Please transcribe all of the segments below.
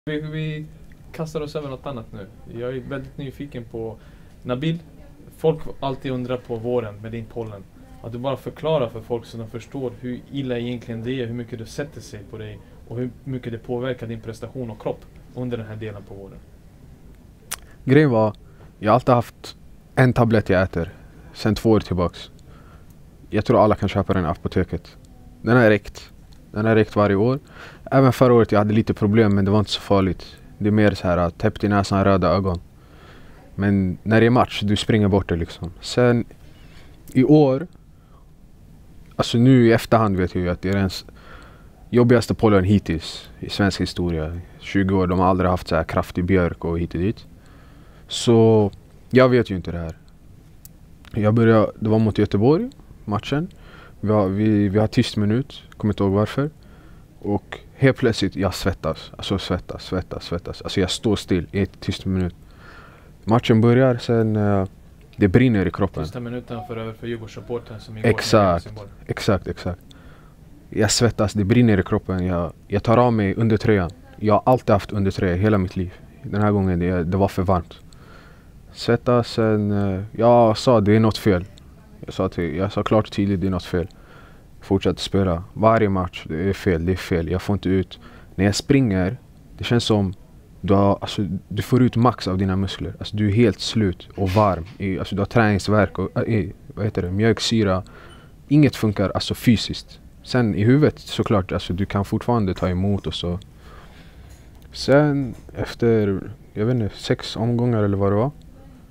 Vi kastar oss över något annat nu. Jag är väldigt nyfiken på Nabil. Folk alltid undrar på våren med din pollen. Att du bara förklarar för folk så de förstår hur illa egentligen det är, hur mycket det sätter sig på dig och hur mycket det påverkar din prestation och kropp under den här delen på våren. Grejen var, jag har alltid haft en tablett jag äter sen 2 år tillbaks. Jag tror alla kan köpa den i apoteket. Den har räckt. Den har räckt varje år. Även förra året jag hade lite problem, men det var inte så farligt. Det är mer så här täppt i näsan, röda ögon. Men när det är match, du springer bort det liksom. Sen i år, alltså nu i efterhand vet jag ju att det är den jobbigaste pollen hittills i svensk historia. 20 år, de har aldrig haft så här kraftig björk och hit och dit. Så jag vet ju inte det här. Det var mot Göteborg, matchen. Vi har tyst minut, kommer inte ihåg varför. Och helt plötsligt, jag svettas. Alltså svettas. Alltså jag står still i ett tyst minut. Matchen börjar, sen det brinner i kroppen. Sista minuten för Djurgårdssupporten som igår. Exakt. Jag svettas, det brinner i kroppen. Jag tar av mig undertröjan. Jag har alltid haft undertröja hela mitt liv. Den här gången det var för varmt. Svettas, sen jag sa det är något fel. Jag sa klart och tydligt det är något fel. Fortsätter spela. Varje match, det är fel. Jag får inte ut. När jag springer, det känns som du får ut max av dina muskler. Alltså du är helt slut och varm. Du har träningsvärk och mjölksyra. Inget funkar alltså fysiskt. Sen i huvudet såklart, alltså du kan fortfarande ta emot och så. Sen efter, 6 omgångar eller vad det var.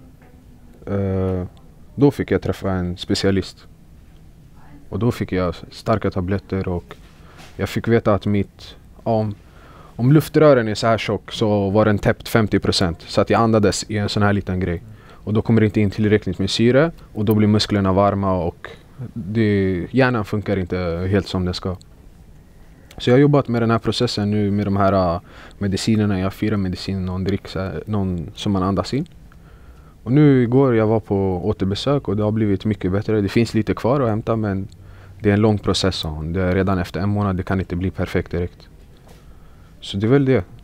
Då fick jag träffa en specialist. Och då fick jag starka tabletter och jag fick veta att om luftrören är så här tjock så var den täppt 50%. Så att jag andades i en sån här liten grej. Och då kommer det inte in tillräckligt med syre och då blir musklerna varma och hjärnan funkar inte helt som den ska. Så jag har jobbat med den här processen nu med de här medicinerna. Jag har 4 mediciner, någon som man andas in. Och nu igår jag var på återbesök och det har blivit mycket bättre. Det finns lite kvar att hämta, men det är en lång process. Det är redan efter 1 månad, det kan inte bli perfekt direkt. Så det är väl det.